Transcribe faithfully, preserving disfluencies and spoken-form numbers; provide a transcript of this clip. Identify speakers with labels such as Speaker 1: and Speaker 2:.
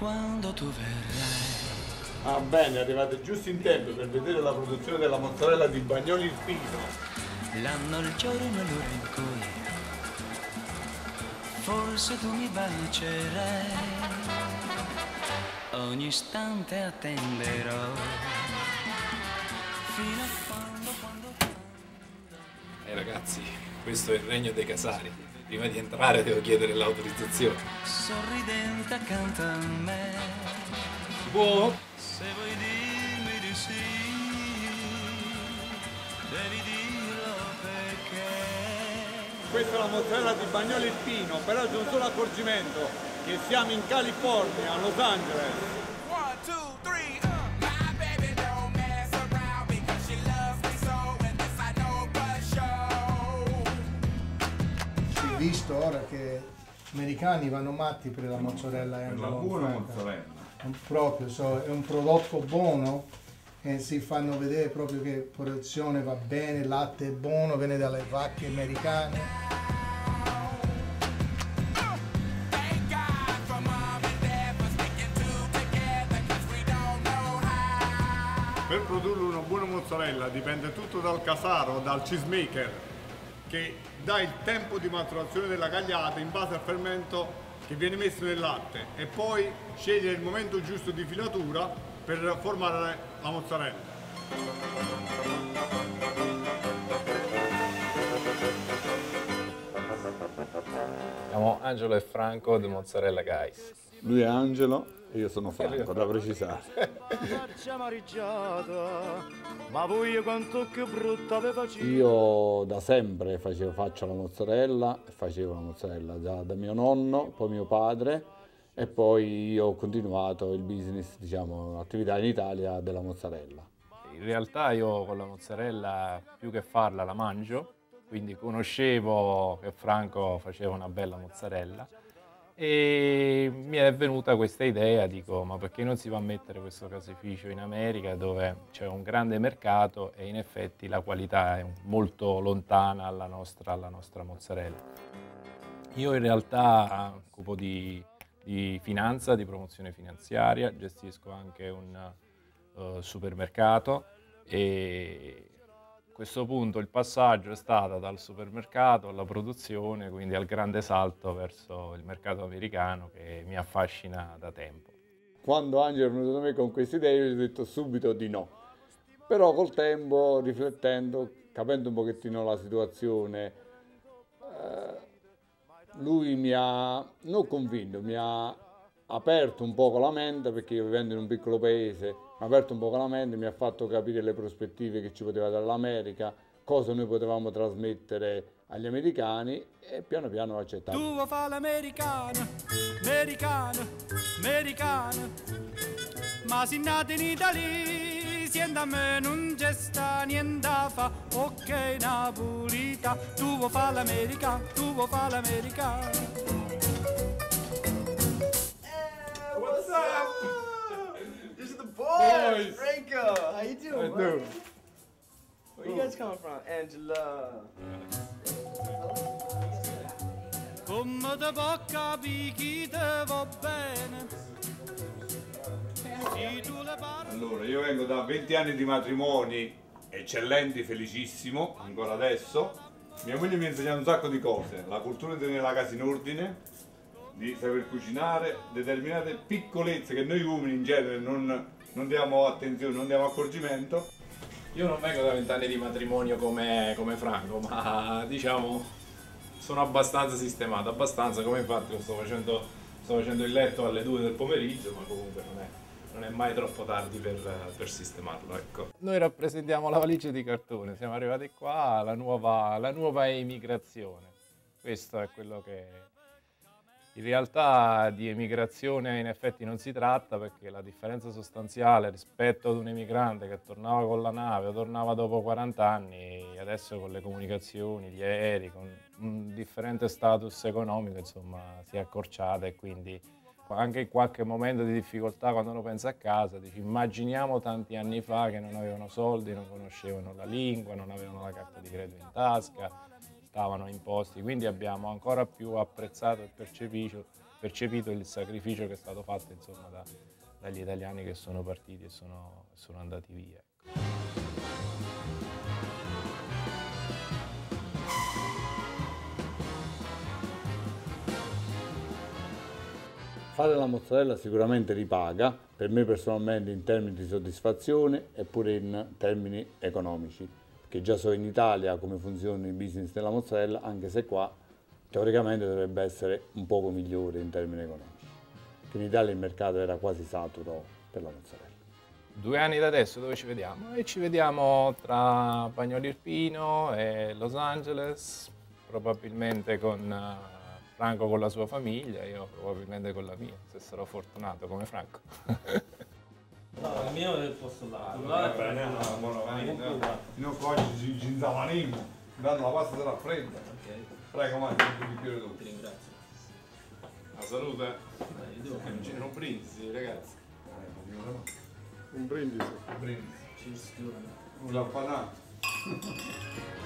Speaker 1: quando tu verrai.
Speaker 2: Ah bene, arrivate giusto in tempo per vedere la produzione della mozzarella di Bagnoli Spino.
Speaker 1: L'anno, il giorno, l'ora in cui forse tu mi bacerai. Ogni istante attenderò fino a quando, quando, quando.
Speaker 3: Eh ragazzi, questo è il regno dei casari. Prima di entrare devo chiedere l'autorizzazione.
Speaker 1: Sorridente accanto a me.
Speaker 3: Si può?
Speaker 1: Se vuoi dirmi di sì, devi dirlo perché.
Speaker 2: Questa è la mozzarella di Bagnoli Spino, però c'è un solo accorgimento, che siamo in California, a Los Angeles.
Speaker 4: One, two, three, uh. My baby don't mess around because she loves me so, and this I know for sure.
Speaker 5: Visto ora che gli americani vanno matti per la mozzarella,
Speaker 2: È una buona mozzarella.
Speaker 5: Proprio, so, è un prodotto buono e si fanno vedere proprio che produzione va bene, il latte è buono, viene dalle vacche americane.
Speaker 2: Per produrre una buona mozzarella dipende tutto dal casaro, dal cheesemaker, che dà il tempo di maturazione della cagliata in base al fermento che viene messo nel latte e poi sceglie il momento giusto di filatura per formare la mozzarella.
Speaker 3: Siamo Angelo e Franco di Mozzarella Guys.
Speaker 2: Lui è Angelo e io sono Franco, da precisare. Io da sempre facevo, faccio la mozzarella, facevo la mozzarella già da mio nonno, poi mio padre e poi io ho continuato il business, diciamo, l'attività in Italia della mozzarella.
Speaker 3: In realtà io con la mozzarella più che farla la mangio, quindi conoscevo che Franco faceva una bella mozzarella e mi è venuta questa idea, dico ma perché non si va a mettere questo caseificio in America dove c'è un grande mercato e in effetti la qualità è molto lontana alla nostra, alla nostra mozzarella. Io in realtà mi occupo di, di finanza, di promozione finanziaria, gestisco anche un uh, supermercato e a questo punto il passaggio è stato dal supermercato alla produzione, quindi al grande salto verso il mercato americano che mi affascina da tempo.
Speaker 2: Quando Angelo è venuto da me con questa idea io gli ho detto subito di no, però col tempo, riflettendo, capendo un pochettino la situazione, eh, lui mi ha, non convinto, mi ha aperto un poco la mente, perché io vivendo in un piccolo paese mi ha aperto un po' la mente, mi ha fatto capire le prospettive che ci poteva dare l'America, cosa noi potevamo trasmettere agli americani e piano piano ho accettato.
Speaker 4: Tu vuoi fare l'americana, americana, americana, ma se nati in Italia, siendo a me non c'è sta niente da fa, ok napolita, tu vuoi fare l'americana, tu vuoi fare l'americana.
Speaker 6: What's up? This is the boys, Franco. How you doing?
Speaker 2: I do.
Speaker 6: Where you guys coming from, Angela?
Speaker 4: Come te può capire chi te va bene? Se tu le parli.
Speaker 2: Allora, io vengo da venti anni di matrimoni eccellenti, felicissimo, ancora adesso. Mia moglie mi ha insegnato un sacco di cose, la cultura di tenere la casa in ordine, di saper cucinare, determinate piccolezze che noi uomini in genere non, non diamo attenzione, non diamo accorgimento.
Speaker 3: Io non vengo da vent'anni di matrimonio come, come Franco, ma diciamo sono abbastanza sistemato, abbastanza, come infatti lo sto facendo, sto facendo il letto alle due del pomeriggio, ma comunque non è, non è mai troppo tardi per, per sistemarlo, ecco. Noi rappresentiamo la valigia di cartone, siamo arrivati qua, la nuova, la nuova emigrazione. Questo è quello che... In realtà di emigrazione in effetti non si tratta, perché la differenza sostanziale rispetto ad un emigrante che tornava con la nave o tornava dopo quaranta anni, adesso con le comunicazioni, gli aerei, con un differente status economico, insomma, si è accorciata e quindi anche in qualche momento di difficoltà quando uno pensa a casa, dici immaginiamo tanti anni fa che non avevano soldi, non conoscevano la lingua, non avevano la carta di credito in tasca, stavano imposti, quindi abbiamo ancora più apprezzato e percepito, percepito il sacrificio che è stato fatto insomma, da, dagli italiani che sono partiti e sono, sono andati via.
Speaker 2: Fare la mozzarella sicuramente ripaga, per me personalmente in termini di soddisfazione e pure in termini economici, perché già so in Italia come funziona il business della mozzarella, anche se qua teoricamente dovrebbe essere un poco migliore in termini economici, perché in Italia il mercato era quasi saturo per la mozzarella.
Speaker 3: Due anni da adesso dove ci vediamo? E ci vediamo tra Bagnoli Irpino e Los Angeles, probabilmente con uh, Franco con la sua famiglia, io probabilmente con la mia, se sarò fortunato come Franco.
Speaker 7: No, il mio è il posto là.
Speaker 2: Noi qua ci ci inzamanimo, danno la pasta della fredda.
Speaker 7: Ok,
Speaker 2: Prego, mangia un bicchiere tu.
Speaker 7: ti ringrazio.
Speaker 3: La salute!
Speaker 7: Dai, devo
Speaker 3: Non c'è un brindisi, ragazzi.
Speaker 2: Un brindisi. Un brindisi.
Speaker 7: Cheers to
Speaker 2: Un raffanà.